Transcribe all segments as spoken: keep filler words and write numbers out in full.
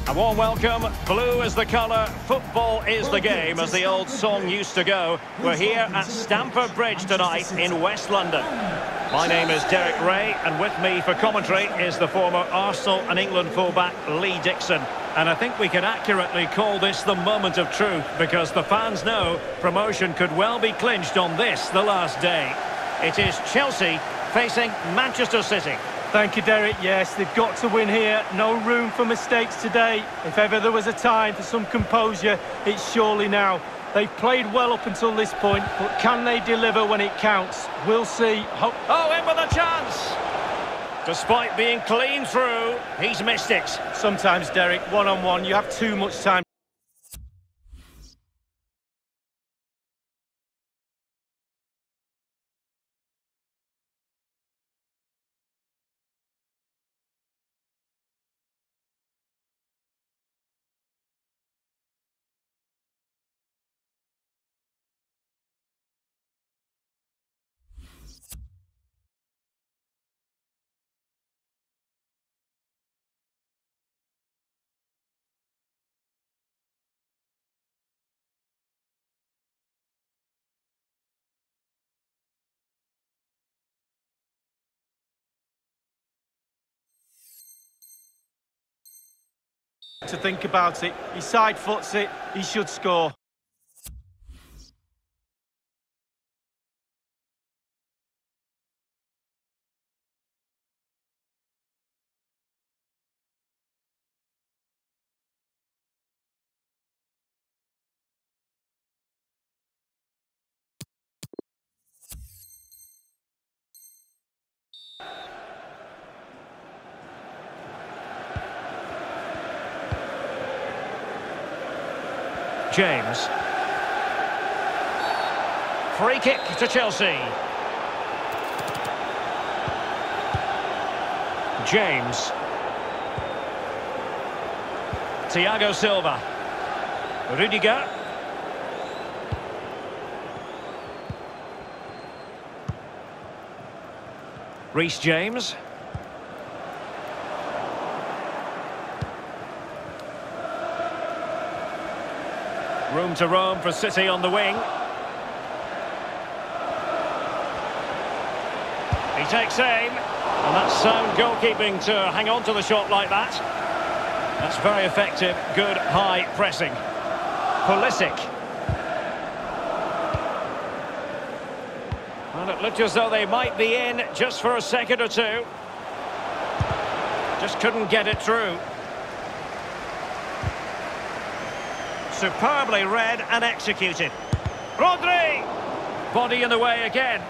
A warm welcome. Blue is the colour, football is the game, as the old song used to go. We're here at Stamford Bridge tonight in West London. My name is Derek Ray, and with me for commentary is the former Arsenal and England fullback Lee Dixon. And I think we can accurately call this the moment of truth, because the fans know promotion could well be clinched on this, the last day. It is Chelsea facing Manchester City. Thank you, Derek. Yes, they've got to win here. No room for mistakes today. If ever there was a time for some composure, it's surely now. They've played well up until this point, but can they deliver when it counts? We'll see. Ho oh, in with a chance! Despite being clean through, he's missed it. Sometimes, Derek, one-on-one, you have too much time. To think about it, he side foots it, he should score. James. Free kick to Chelsea. James. Thiago Silva. Rudiger. Reece James. Room to roam for City on the wing. He takes aim, and that's sound goalkeeping to hang on to the shot like that. That's very effective, good high pressing. Pulisic. Well, it looked as though they might be in just for a second or two. Just couldn't get it through. Superbly read and executed. Rodri! Body in the way again.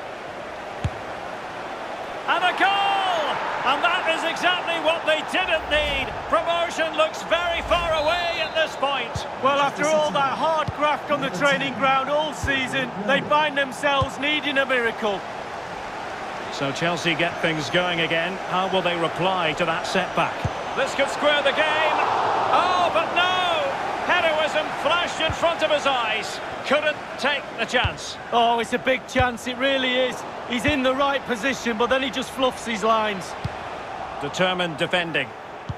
And a goal! And that is exactly what they didn't need. Promotion looks very far away at this point. Well, after all that hard graft on the training ground all season, they find themselves needing a miracle. So Chelsea get things going again. How will they reply to that setback? This could square the game. Oh, but no! Heroism flashed in front of his eyes. Couldn't take the chance. Oh, it's a big chance, it really is. He's in the right position, but then he just fluffs his lines. Determined defending.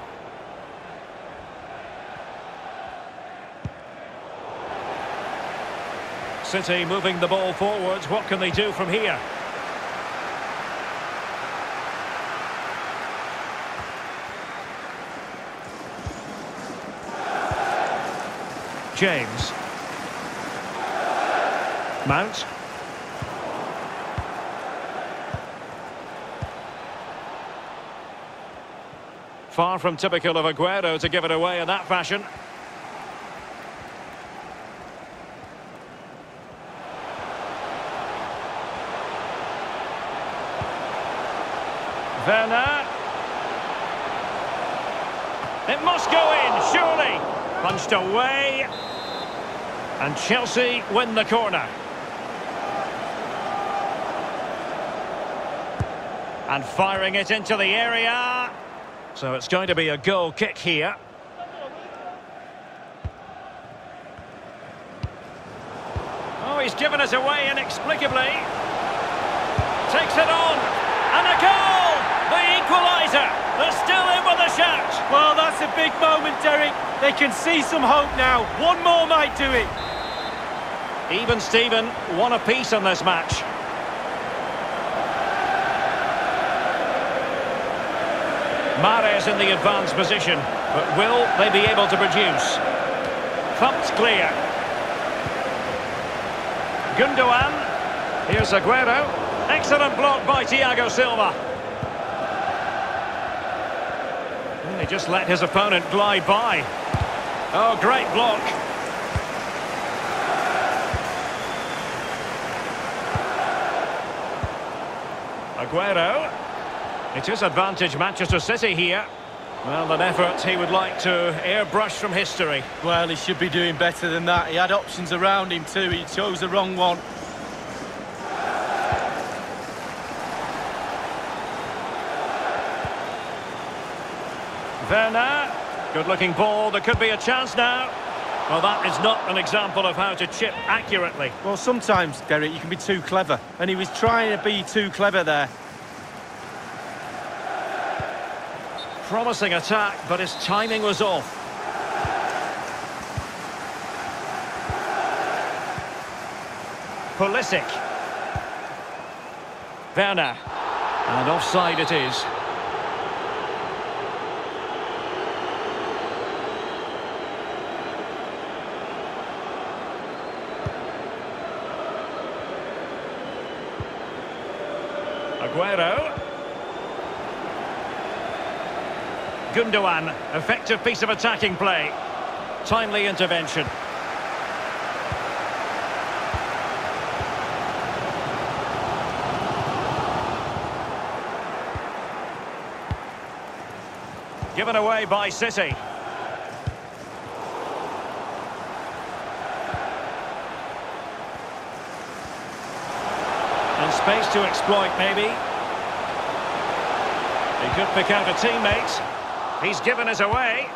City moving the ball forwards. What can they do from here? James. Mount. Far from typical of Aguero to give it away in that fashion. Werner. It must go in, surely. Punched away. And Chelsea win the corner. And firing it into the area. So it's going to be a goal kick here. Oh, he's given it away inexplicably. Takes it on. And a goal! The equaliser! They're still in with a shout. Well, that's a big moment, Derek. They can see some hope now. One more might do it. Even Steven, one apiece in this match. Mahrez in the advanced position, but will they be able to produce? Thumped clear. Gundogan. Here's Aguero. Excellent block by Thiago Silva. And he just let his opponent glide by. Oh, great block. Aguero. It is advantage Manchester City here. Well, an effort he would like to airbrush from history. Well, he should be doing better than that. He had options around him too. He chose the wrong one. Werner. Good-looking ball. There could be a chance now. Well, that is not an example of how to chip accurately. Well, sometimes, Derek, you can be too clever. And he was trying to be too clever there. Promising attack, but his timing was off. Pulisic. Werner. And offside it is. Aguero. Gundogan, effective piece of attacking play. Timely intervention. Given away by City. And space to exploit, maybe. He could pick out a teammate. He's given us away.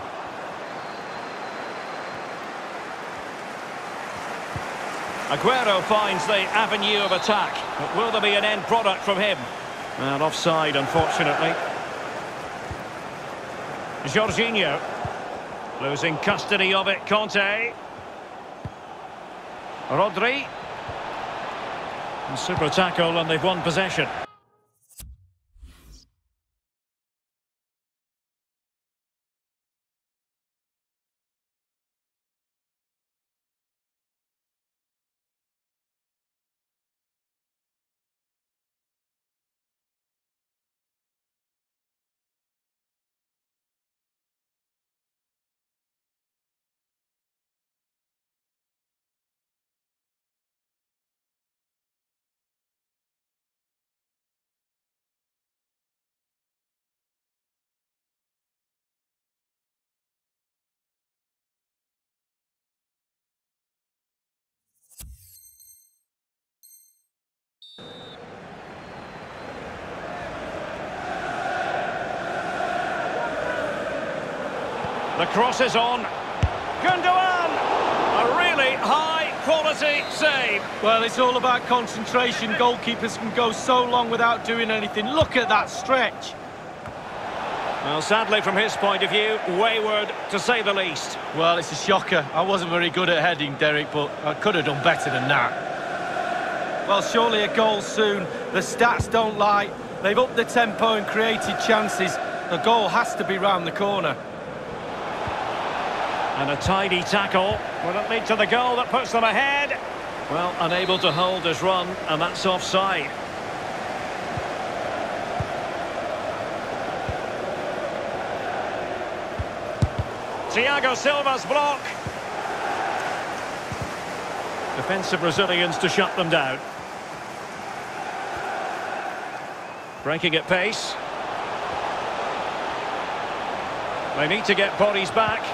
Aguero finds the avenue of attack. But will there be an end product from him? And offside, unfortunately. Jorginho. Losing custody of it, Conte. Rodri. And super tackle, and they've won possession. The cross is on. Gundogan! A really high-quality save. Well, it's all about concentration. Goalkeepers can go so long without doing anything. Look at that stretch. Well, sadly, from his point of view, wayward, to say the least. Well, it's a shocker. I wasn't very good at heading, Derek, but I could have done better than that. Well, surely a goal soon. The stats don't lie. They've upped the tempo and created chances. The goal has to be round the corner. And a tidy tackle. Will it lead to the goal that puts them ahead? Well, unable to hold his run, and that's offside. Thiago Silva's block. Defensive Brazilians to shut them down. Breaking at pace. They need to get bodies back.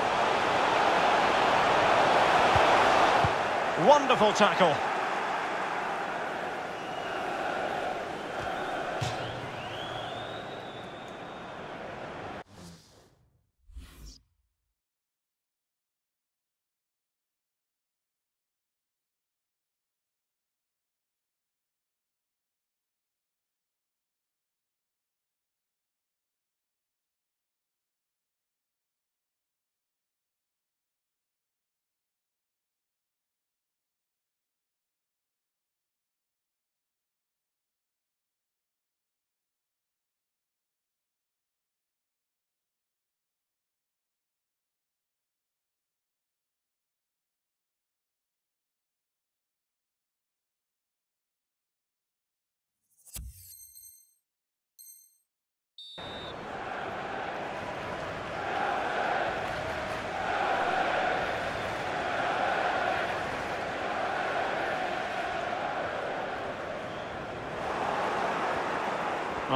Wonderful tackle.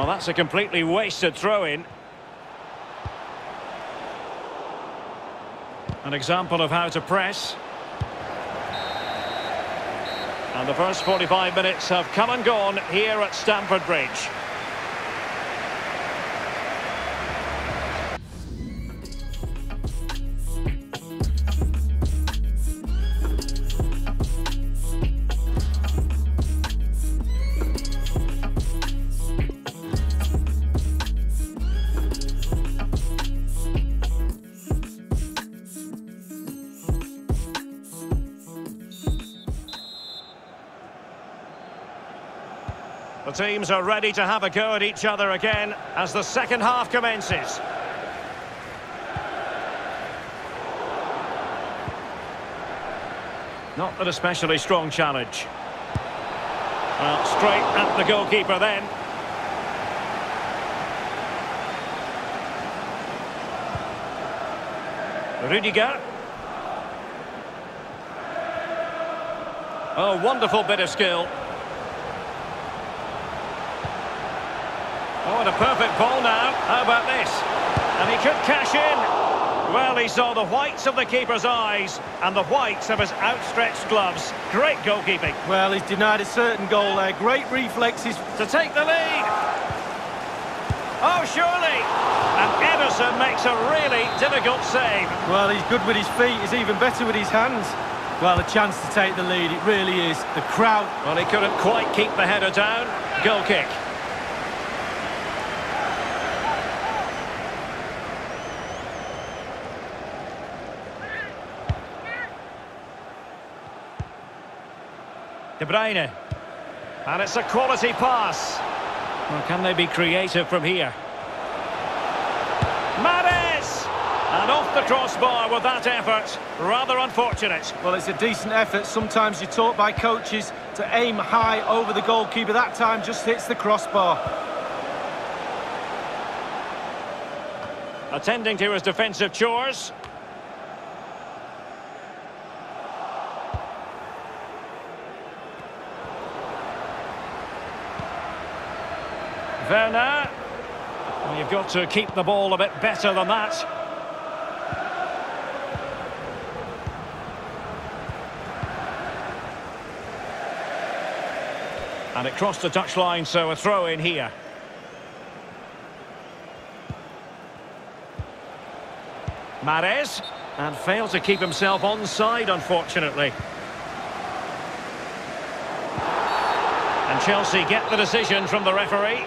Oh, that's a completely wasted throw-in. An example of how to press. And the first forty-five minutes have come and gone here at Stamford Bridge. The teams are ready to have a go at each other again as the second half commences. Not an especially strong challenge. Well, straight at the goalkeeper then. Rudiger. Oh, wonderful bit of skill. Oh, and a perfect ball now. How about this? And he could cash in. Well, he saw the whites of the keeper's eyes and the whites of his outstretched gloves. Great goalkeeping. Well, he's denied a certain goal there. Great reflexes to take the lead. Oh, surely. And Ederson makes a really difficult save. Well, he's good with his feet. He's even better with his hands. Well, a chance to take the lead. It really is. The crowd... Well, he couldn't quite keep the header down. Goal kick. De Bruyne. And it's a quality pass. Well, can they be creative from here? Mahrez! And off the crossbar with that effort. Rather unfortunate. Well, it's a decent effort. Sometimes you're taught by coaches to aim high over the goalkeeper. That time just hits the crossbar. Attending to his defensive chores. Werner. Well, you've got to keep the ball a bit better than that. And it crossed the touchline, so a throw in here. Mahrez. And failed to keep himself onside, unfortunately. And Chelsea get the decision from the referee.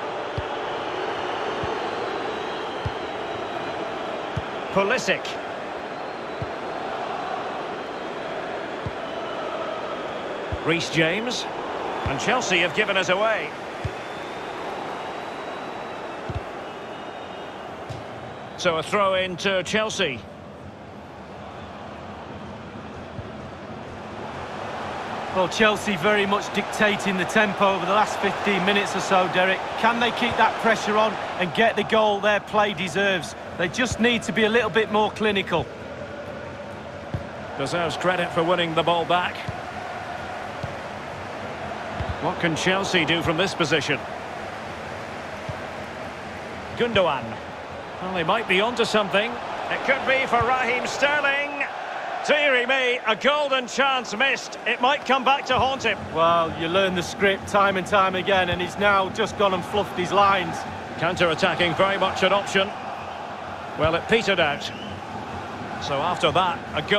Pulisic. Reece James. And Chelsea have given us away. So a throw in to Chelsea. Well, Chelsea very much dictating the tempo over the last fifteen minutes or so, Derek. Can they keep that pressure on and get the goal their play deserves? They just need to be a little bit more clinical. Deserves credit for winning the ball back. What can Chelsea do from this position? Gundogan. Well, they might be onto something. It could be for Raheem Sterling. Deary me, a golden chance missed. It might come back to haunt him. Well, you learn the script time and time again, and he's now just gone and fluffed his lines. Counter-attacking, very much an option. Well, it petered out. So after that, a goal.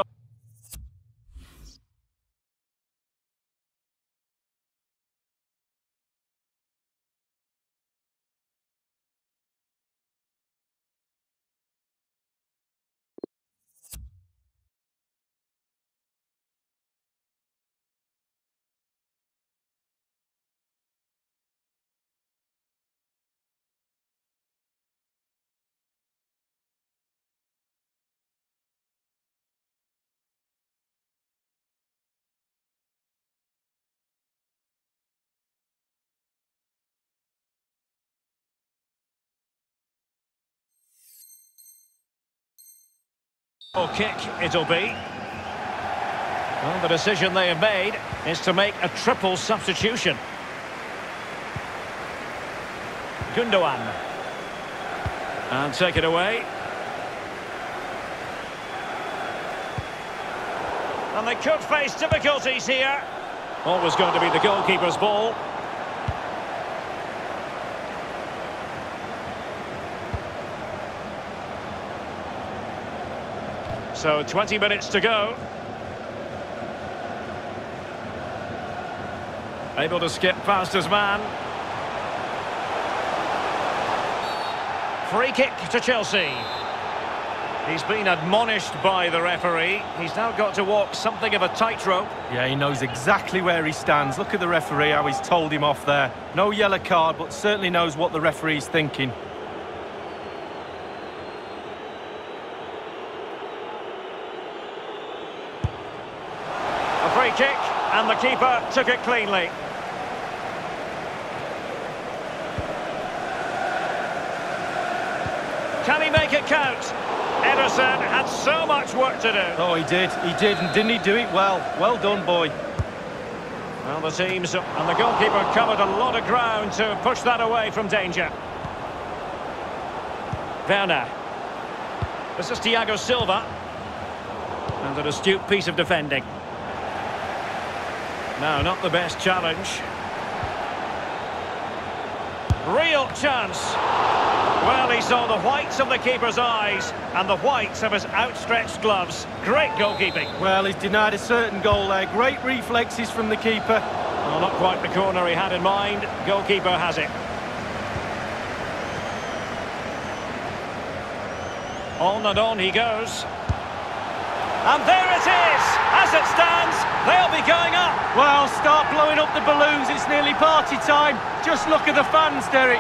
Or kick it'll be. Well, the decision they have made is to make a triple substitution. Gundogan. And take it away. And they could face difficulties here. Always going to be the goalkeeper's ball. So twenty minutes to go. Able to skip past his man. Free kick to Chelsea. He's been admonished by the referee. He's now got to walk something of a tightrope. Yeah, he knows exactly where he stands. Look at the referee, how he's told him off there. No yellow card, but certainly knows what the referee's thinking. A free kick, and the keeper took it cleanly. Can he make it count? Ederson had so much work to do. Oh, he did. He did, and didn't he do it well? Well done, boy. Well, the teams and the goalkeeper covered a lot of ground to push that away from danger. Werner. This is Thiago Silva. And an astute piece of defending. No, not the best challenge. Real chance. Well, he saw the whites of the keeper's eyes and the whites of his outstretched gloves. Great goalkeeping. Well, he's denied a certain goal there. Great reflexes from the keeper. Well, not quite the corner he had in mind. Goalkeeper has it. On and on he goes. And there it is! As it stands, they'll be going up. Well, start blowing up the balloons. It's nearly party time. Just look at the fans, Derek.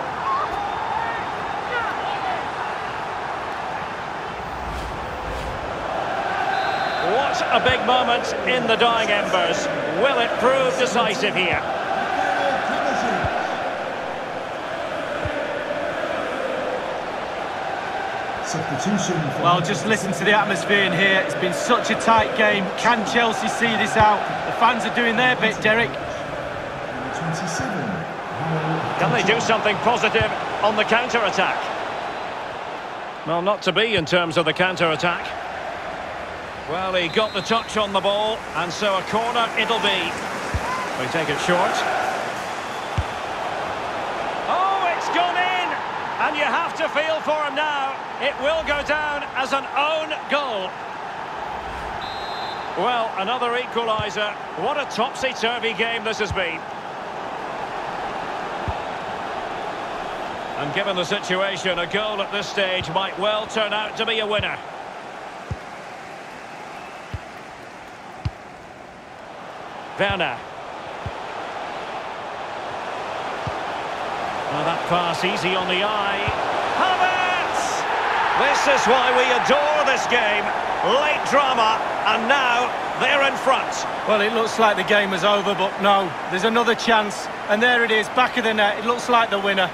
What a big moment in the dying embers. Will it prove decisive here? Substitution. Well, just listen to the atmosphere in here. It's been such a tight game. Can Chelsea see this out? The fans are doing their bit, Derek. twenty-seven. Can they do something positive on the counter-attack? Well, not to be in terms of the counter-attack. Well, he got the touch on the ball, and so a corner it'll be. We take it short. Oh, it's gone in! And you have to feel for him now. It will go down as an own goal. Well, another equaliser. What a topsy-turvy game this has been. And given the situation, a goal at this stage might well turn out to be a winner. Werner. Well, that pass easy on the eye. Havertz! This is why we adore this game. Late drama, and now they're in front. Well, it looks like the game is over, but no, there's another chance. And there it is, back of the net. It looks like the winner.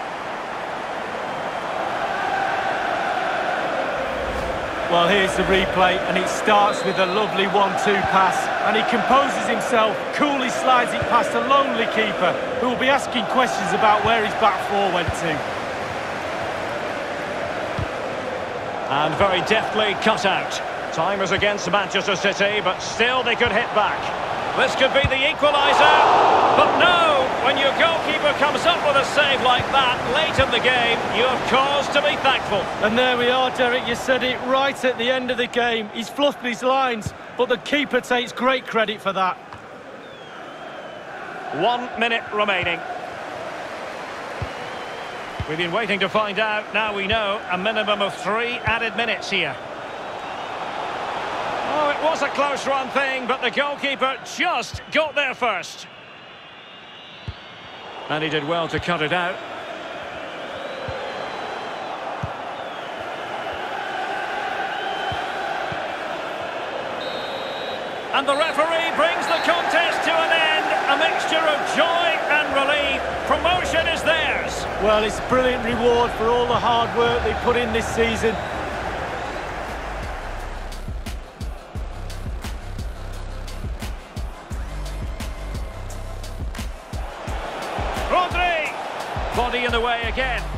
Well, here's the replay, and it starts with a lovely one two pass. And he composes himself, coolly slides it past a lonely keeper, who will be asking questions about where his back four went to. And very deftly cut out. Time is against Manchester City, but still they could hit back. This could be the equaliser, but no! When your goalkeeper comes up with a save like that late in the game, you have cause to be thankful. And there we are, Derek, you said it right at the end of the game. He's fluffed his lines, but the keeper takes great credit for that. One minute remaining. We've been waiting to find out. Now we know a minimum of three added minutes here. Oh, it was a close run thing, but the goalkeeper just got there first. And he did well to cut it out. And the referee brings the contest to an end. A mixture of joy and relief. Promotion is theirs. Well, it's a brilliant reward for all the hard work they put in this season. body in the way again.